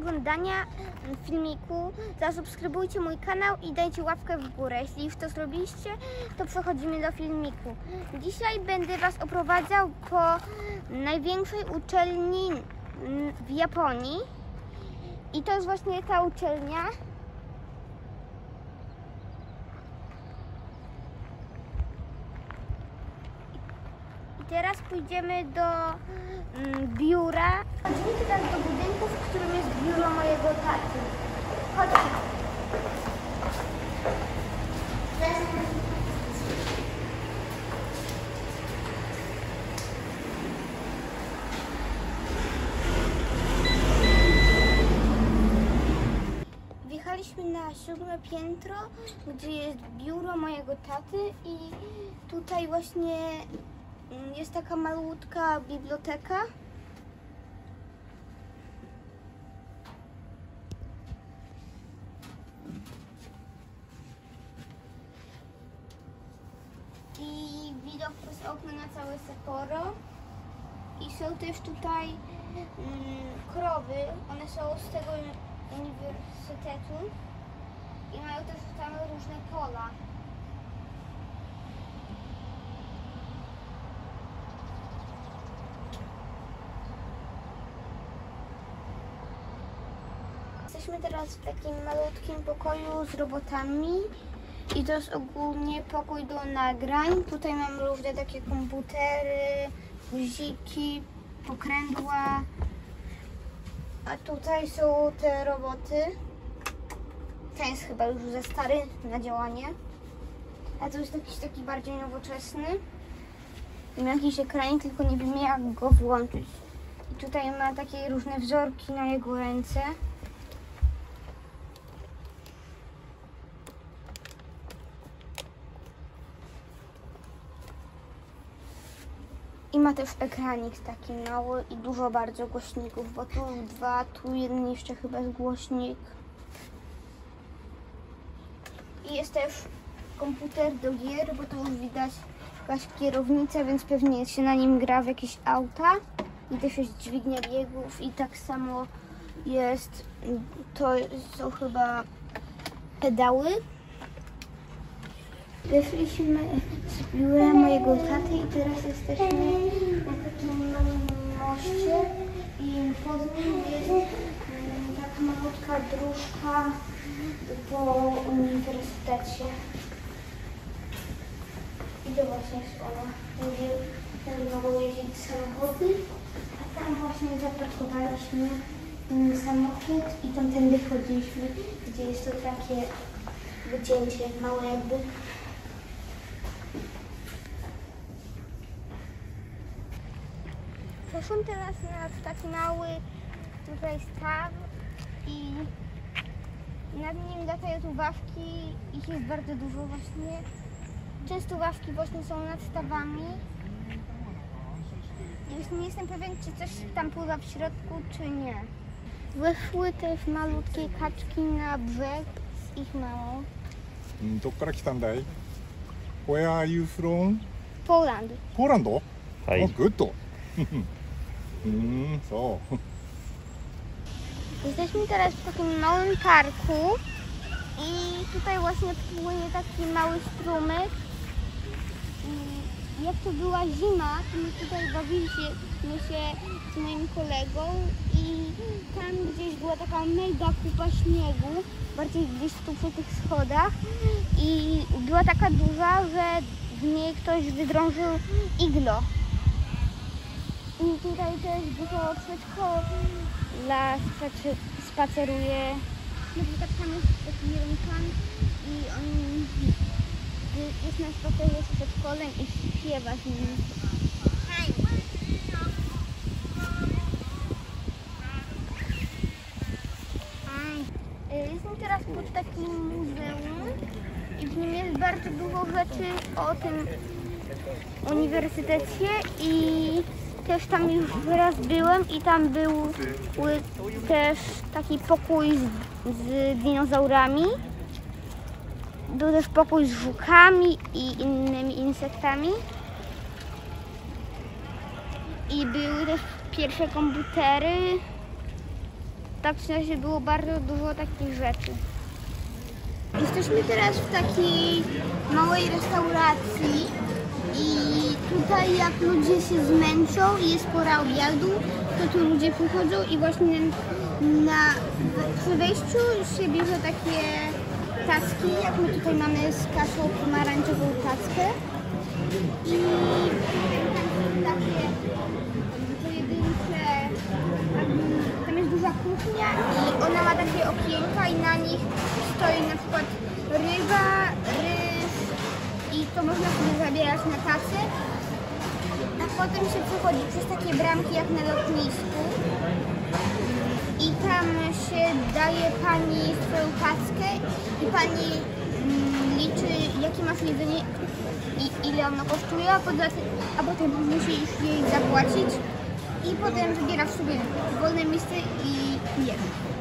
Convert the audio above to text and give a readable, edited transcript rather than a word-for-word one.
oglądania filmiku, zasubskrybujcie mój kanał i dajcie łapkę w górę. Jeśli już to zrobiliście, to przechodzimy do filmiku. Dzisiaj będę Was oprowadzał po największej uczelni w Japonii. I to jest właśnie ta uczelnia. I teraz pójdziemy do biura. Chodzimy teraz do budynku, w którym jest biuro mojego taty. Chodźcie. Wjechaliśmy na 7. piętro, gdzie jest biuro mojego taty i tutaj właśnie jest taka malutka biblioteka. I widok przez okno na całe Sapporo. I są też tutaj krowy, one są z tego uniwersytetu i mają też tam różne pola. Jesteśmy teraz w takim malutkim pokoju z robotami i to jest ogólnie pokój do nagrań. Tutaj mam różne takie komputery, guziki, pokrętła. A tutaj są te roboty. Ten jest chyba już za stary na działanie. A to jest jakiś taki bardziej nowoczesny. I ma jakiś ekranik, tylko nie wiem jak go włączyć. I tutaj ma takie różne wzorki na jego ręce. I ma też ekranik taki mały i dużo bardzo głośników, bo tu dwa, tu jeden jeszcze chyba jest głośnik. I jest też komputer do gier, bo tu już widać jakaś kierownica, więc pewnie się na nim gra w jakieś auta. I też jest dźwignia biegów i tak samo jest, to są chyba pedały. Wyszliśmy z biura mojego taty i teraz jesteśmy na takim małym moście i pod nim jest taka malutka dróżka po uniwersytecie. I to właśnie jest ona, gdzie mogą jeździć samochody, a tam właśnie zaparkowaliśmy samochód i tamtędy chodziliśmy, gdzie jest to takie wycięcie małe jakby. Przeszłam teraz na taki mały tutaj staw i nad nim latają tu ławki, ich jest bardzo dużo właśnie. Często ławki właśnie są nad stawami. I właśnie nie jestem pewien, czy coś tam pływa w środku, czy nie. Wyszły też malutkie kaczki na brzeg z ich mamą. どっから来たんだい? Where are you from? Poland. ポーランド? はい。 Oh, good. そう。 Jesteśmy teraz w takim małym parku i tutaj właśnie płynie taki mały strumyk. I jak to była zima, to my tutaj bawiliśmy się z moim kolegą i tam gdzieś była taka mega kupa śniegu, bardziej gdzieś tu przy tych schodach i była taka duża, że w niej ktoś wydrążył iglo. I tutaj też dużo przedszkola spaceruje. No bo tak tam jest taki jeden pan i on jest na spacerze z przedszkolem i śpiewa z nim. Jestem teraz pod takim muzeum i w nim jest bardzo dużo rzeczy o tym uniwersytecie i też tam już raz byłem i tam był też taki pokój z dinozaurami. Był też pokój z żukami i innymi insektami. I były też pierwsze komputery. tak w sensie było bardzo dużo takich rzeczy. Jesteśmy teraz w takiej małej restauracji i tutaj jak ludzie się zmęczą i jest pora obiadu, to tu ludzie przychodzą i właśnie przy wejściu się bierze takie tacki, jak my tutaj mamy z kaszą pomarańczową tackę i takie pojedyncze, tam jest duża kuchnia i ona ma takie okienka i na nich stoi na przykład ryba, ryż i to można sobie zabierać na tacy, a potem się przechodzi przez takie bramki jak na lotnisku i tam się daje pani swoją tackę i pani liczy jakie masz jedzenie i ile ono kosztuje, a potem musisz jej zapłacić i potem wybierasz sobie wolne miejsce i jesz.